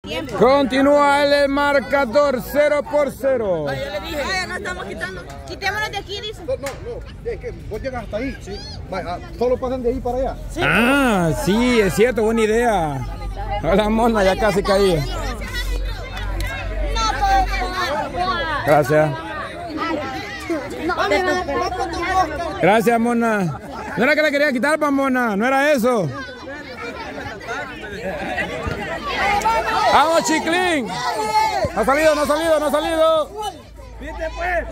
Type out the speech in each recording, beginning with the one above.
Continúa el marcador 0-0. Ay, yo le dije. Ay, acá estamos quitando. Quitémonos de aquí, dice. No, es que vos llegas hasta ahí, sí. Vaya, solo pasan de ahí para allá. Sí. Ah, sí, es cierto, buena idea. Hola, Mona, ya casi caí. Gracias. Gracias, Mona. No era que la quería quitar, pa, Mona, no era eso. ¡Vamos, Chiclín! No ha salido, no ha salido, no ha salido. ¡Viste, pues!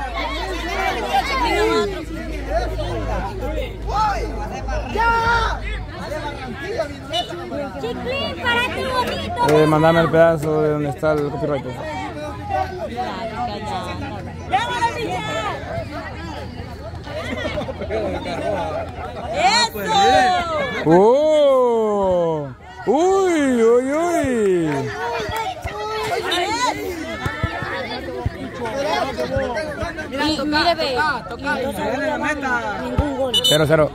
Chiclín, párate bonito. Mandame el pedazo de donde está el copyright. ¡Eso! ¡Oh! ¡Uy, uy, uy! Mire, ve. Ningún gol. 0-0.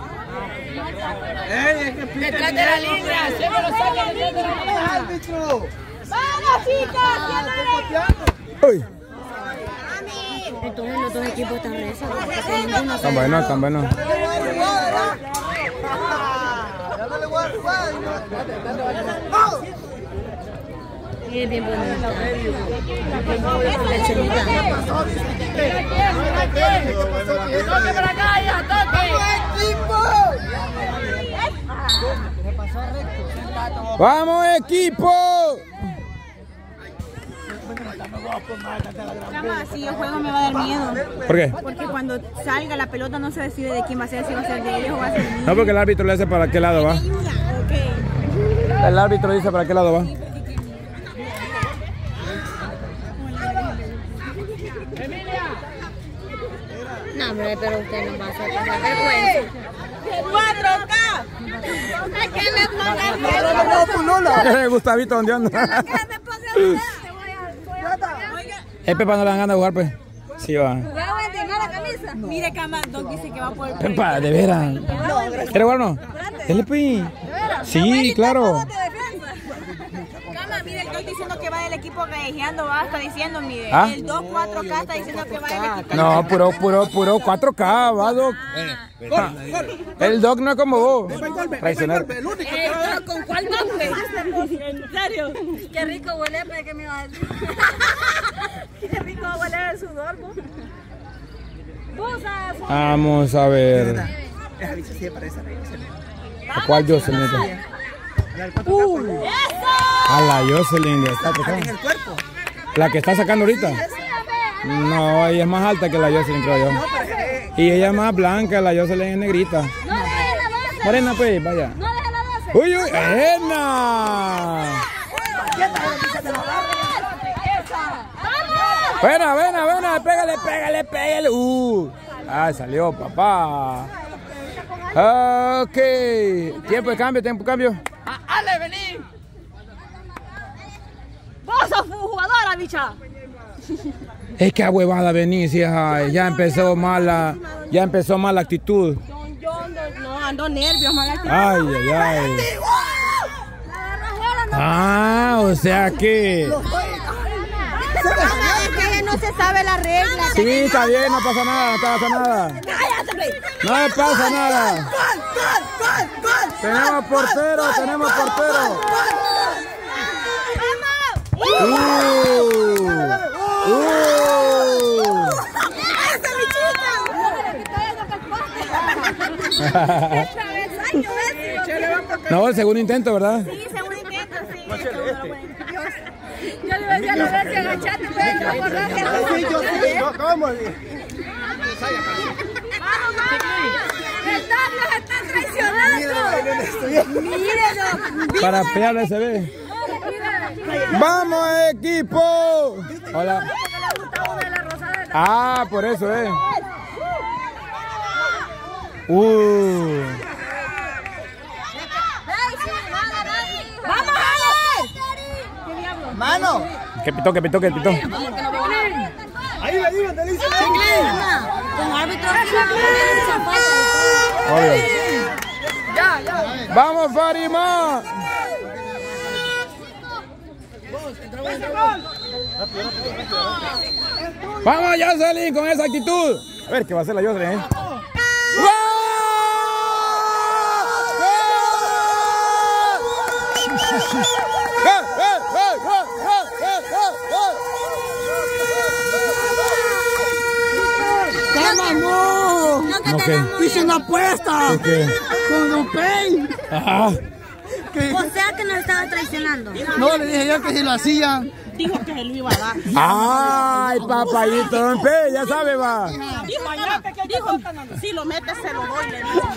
Detrás de la línea, siempre lo saca detrás de la línea. ¡Vamos, chicas! ¡Uy! Entonces los dos equipos están rezando. Están buenos, están buenos. Es bien bonito. ¡Toque para acá, ya, toque! ¡Vamos, equipo! Si yo juego me va a dar miedo. ¿Por qué? Porque cuando salga la pelota no se decide de quién va a ser, si va a ser de ellos o va a ser mío. No, porque el árbitro le dice para qué lado va. Okay. El árbitro dice para qué lado va. No, hombre, pero usted no va a hacer pasar vergüenza. ¡4K! Es que me ponga Gustavito, ¿dónde anda? me ponga El Pepa no le dan ganas de jugar, pues. Sí, va. la camisa. Mire, Cama, Doc dice que va por el Pepa, de veras. ¿Quieres jugar o no? Dale, pues. Sí, claro. Cama, mire, el Doc diciendo que va del equipo gallejeando, va, está diciendo, mire. ¿Ah? El Doc 4K está diciendo que va del equipo. No, puro 4K, va, Doc. El Doc no es como vos. Traicionero. ¿Con cuál nombre? ¿En serio? Qué rico huele, pero ¿qué me iba a decir? Qué rico huele el sudor, ¿no? Vamos a ver. ¿A cuál Jocelyn? ¡Eso! A la Jocelyn de esta tocando. La que está sacando ahorita. No, ella es más alta que la Jocelyn, creo yo. Y ella es más blanca, la Jocelyn es negrita. Morena, pues, vaya. ¡Uy, uy! ¡Ena! Buena, buena, buena. Pégale, pégale, pégale. Ah, salió, papá. Ok. Tiempo de cambio, tiempo de cambio. ¡Ale, vení! ¡Vos sos jugadora, bicha! Es que a huevada venís, hija. Ya empezó mal la actitud. Yo ando nervios, mala actitud. Ay, ay, ay. Ah, o sea que... Es que ella no se sabe la regla. Sí, está bien, no pasa nada, no pasa nada. No pasa nada. Tenemos portero, tenemos portero. No, el segundo intento, ¿verdad? Sí, segundo intento, sí. Yo le voy a decir a la vez que agachate, ¿Cómo? ¡Nos están traicionando! ¡Mírenlo! Para pegarle se ve. ¡Vamos, equipo! Hola. Ah, por eso, ¡Vamos, Ale! ¡Mano! Que pitó, que pitó, que pitó. Ahí la digo, te dice. Con árbitro. ¡Vamos, Farima! Vamos, Jocelyn, con esa actitud. A ver, ¿qué va a hacer la Jocelyn, eh? No, hice una apuesta con Don Pay. Ajá. O sea que nos estaba traicionando. No, le dije yo que si lo hacían. Dijo que se lo iba a dar. Ay, papayito, Don Pay, ya sabe, va. Dijo, si lo metes se lo doy, le dije.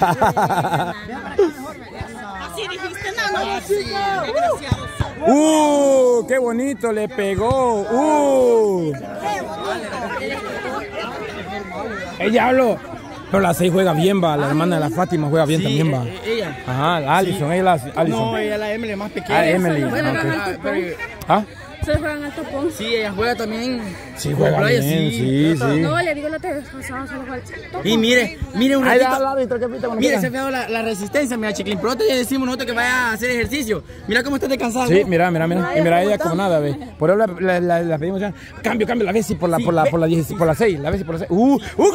Así dijiste, no. Qué bonito, le pegó. El diablo. Pero la 6 juega bien, va. La hermana de la Fátima juega bien también, va. Ella. Ajá, la Alison, sí. Ella es la Alison. No, ella es la Emily más pequeña. Ah, Emily. ¿Ah? ¿Se juegan al topón? Sí, ella juega también. Sí, juega bien, sí. No, le digo la vez pasada, solo juega al topón. Y mire un ratito. Mire, se ha fijado la resistencia, mira, Chiquilín. Pronto ya decimos nosotros que vaya a hacer ejercicio. Mira cómo estás descansado. Sí, mira. Y mira ella como nada, ve. Por eso la pedimos ya. Cambio, la Bessie por la 6. La Bessie por la 6. ¡Hugo!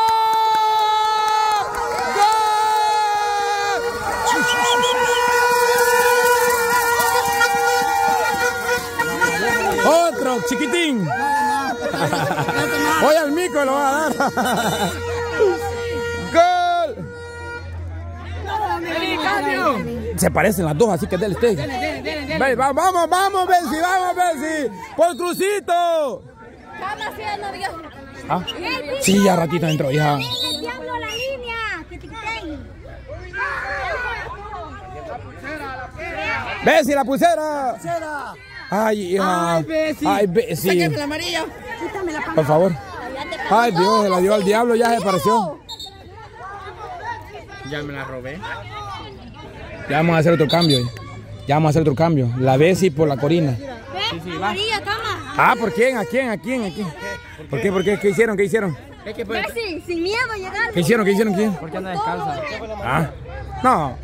Otro, chiquitín. Hoy al mico lo va a dar. ¡Gol! Se parecen las dos, así que dele usted. Vamos, Bessie. Por Crucito. ¿Ah? Sí, ya ratito entró, hija. Bessie, la pulsera. Ay, hija. Ay, Bessie. Sáqueme la amarilla. Por favor. Ay, Dios, se la dio al diablo, ya se apareció. Ya me la robé. Ya vamos a hacer otro cambio. La Bessie por la Corina. María, cama. Ah, ¿por quién? ¿A quién? ¿Por qué? ¿Qué hicieron? Bessie, sin miedo a llegar. ¿Qué hicieron? ¿Quién? Porque anda descalza. Ah, no.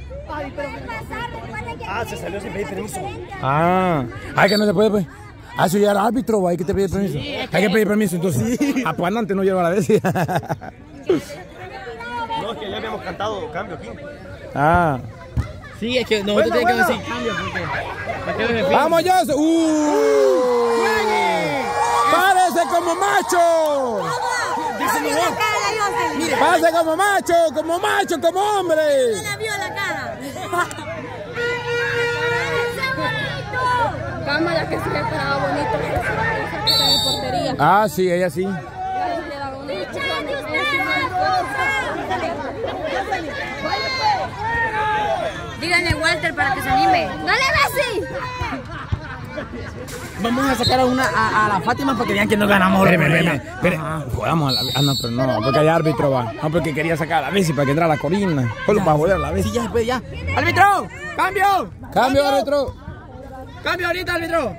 Se salió sin pedir permiso. Ay, que no se puede, pues. Eso ya era árbitro, hay que te pedir permiso. Hay que pedir permiso, entonces. Pues antes no lleva a la Bessie. No, es que ya habíamos cantado cambio aquí. Sí, es que nosotros tenemos que decir cambio porque... ¡Vamos, José! ¡Párese como macho! ¡Párese como macho, como hombre! Se la vio la cara. Cámara que se le paraba bonito. Esa de portería. Ah, sí, ella sí. Díganle Walter para que se anime. ¡Dale, Bessie! Vamos a sacar a la Fátima para que vean que no ganamos. Espere. Jugamos a la... no, pero no, porque hay árbitro, va. No, porque quería sacar a la Bessie para que entrara a la Corina. Solo para joder a la Bessie. Sí, ya. ¡Árbitro! ¡Cambio! ¡Cambio, árbitro! ¡Cambio ahorita, árbitro!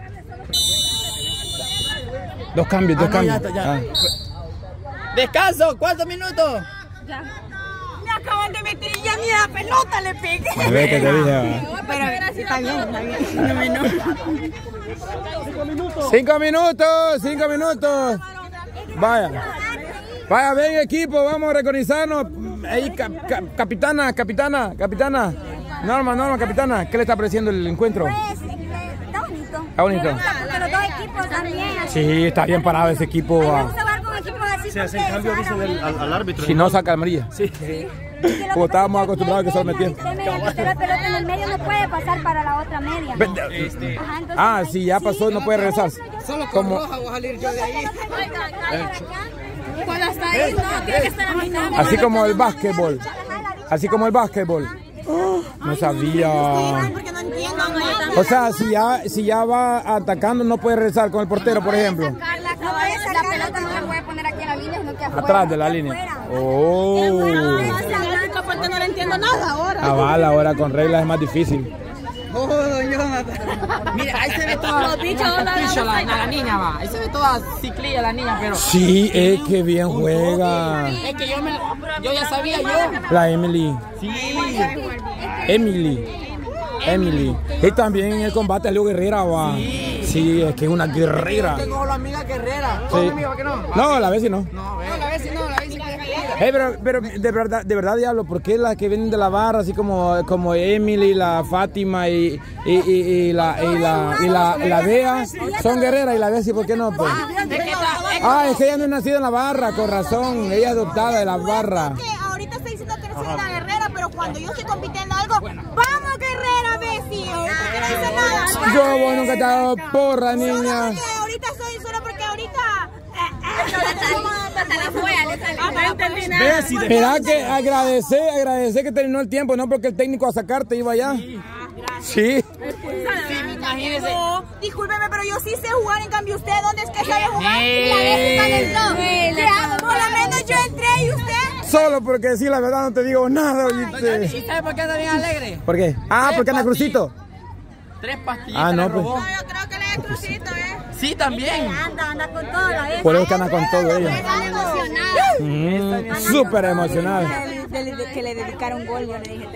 Dos cambios. Ya. ¡Descanso! ¿Cuántos minutos? Ya. Me acaban de meter y ya ni la pelota le pegué. A ver, que te dije, va. Pero está bien. No. 5 minutos. Vaya, ven equipo, vamos a reconizarnos. Ahí, capitana. Norma, capitana. ¿Qué le está pareciendo el encuentro? Está bonito. Porque los dos equipos también. Sí, está bien parado ese equipo. Me gusta jugar con equipos así. Se hace el cambio, dice, al árbitro. Si no, saca amarilla. Sí. Como estábamos acostumbrados a que solo metían. La pelota en el medio no puede pasar para la otra media. Si ya pasó, no puede regresar. Solo con roja voy a salir yo de ahí. Cuando está ahí, no, tiene que estar a mi lado. Así como el básquetbol. No sabía. Porque no entiendo. O sea, si ya va atacando, no puede regresar con el portero, por ejemplo. La pelota no la puede poner aquí en la línea, sino que afuera. Atrás de la línea. Oh. Porque no le entiendo nada ahora. Ahora con reglas es más difícil. Oh, Jonathan. Mira, ahí se ve toda la niña, va. Ahí se ve toda ciclilla la niña, pero... Sí, es que bien juega. Es que yo ya sabía yo. La Emily. Sí. Emily. Y también en el combate a Leo Guerrera, va. Bessie es que es una guerrera. Tengo la amiga guerrera. Sí. Amiga, ¿que no? No, la Bessie no. No, la Bessie no, la Bessie Pero de verdad, diablo, ¿por qué las que vienen de la barra, así como Emily, la Fátima y la Bea, son guerreras y la Bessie, ¿por qué no? Pues? Es que ella no es nacida en la barra, con razón, ella es adoptada de la barra. Ahorita estoy diciendo que no soy una guerrera, pero cuando yo estoy compitiendo algo, ¡vamos guerrera, Bessie! Ahorita no dice nada. Yo vos nunca te hago porra, niña. Ahorita soy solo porque ahorita... Mira que agradecer que terminó el tiempo, no porque el técnico a sacarte iba allá. Sí. Imagínese. No, discúlpeme, pero yo sí sé jugar, en cambio usted, ¿dónde es que sabe jugar? ¿Qué hago? Por lo menos yo entré y usted... Solo porque decir la verdad no te digo nada, ¿oíste? ¿Y sabe por qué anda bien alegre? ¿Por qué? Porque anda Crucito. 3 pastillas. No, pues. No, yo creo que le es Crucito, Sí, también. Anda con todo. Por eso que anda con todo ella. Súper emocional. Que le dedicaron gol, yo le dije.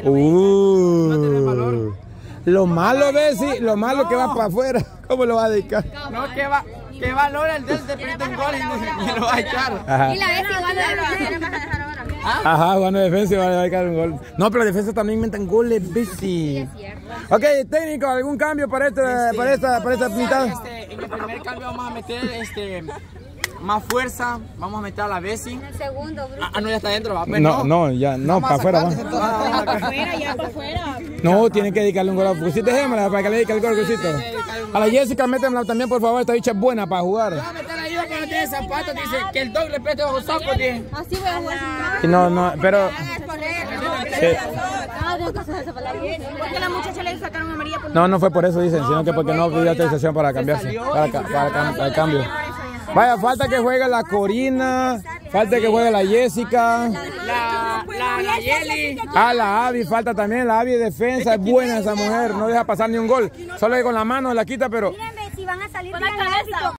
Lo malo, Bessie, lo malo que va para afuera. ¿Cómo lo va a dedicar? No, que valora el del te prende un gol y lo va a echar. Ajá. Y la vez igual Ajá, jugando dedicar y va a dedicar un gol. No, pero la defensa también inventan goles, Bessie. Ok, técnico, ¿algún cambio para esta mitad? En el primer cambio vamos a meter más fuerza, vamos a meter a la Bessie. el segundo, Bruce. No, ya está adentro, va. No, para afuera va. Ya para afuera. No, tienen que dedicarle un gol a Crucito, déjamela para que le dedique el gol a Crucito. A la Jessica, métemela también, por favor, esta bicha es buena para jugar. Vamos a meter a Ida que no tiene zapatos, dice que el dog le preste bajo saco, tío. Así voy a jugar Y no, pero... Porque la muchacha le sacaron amarilla por... No fue por eso, dicen, sino que porque no pidió autorización para cambiarse, para el cambio. Vaya, falta que juegue la Corina, falta que juegue la Jessica. La Yeli. La Abby, falta también, la Abby de defensa, es buena esa mujer, no deja pasar ni un gol. Solo que con la mano la quita, pero... Miren, si van a salir con la cabeza.